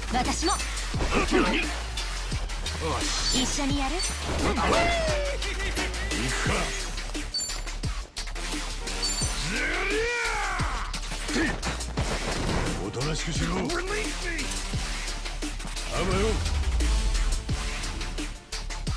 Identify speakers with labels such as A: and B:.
A: 私も一緒にやる。
B: 行くか。おとなしくしろ。あばよ。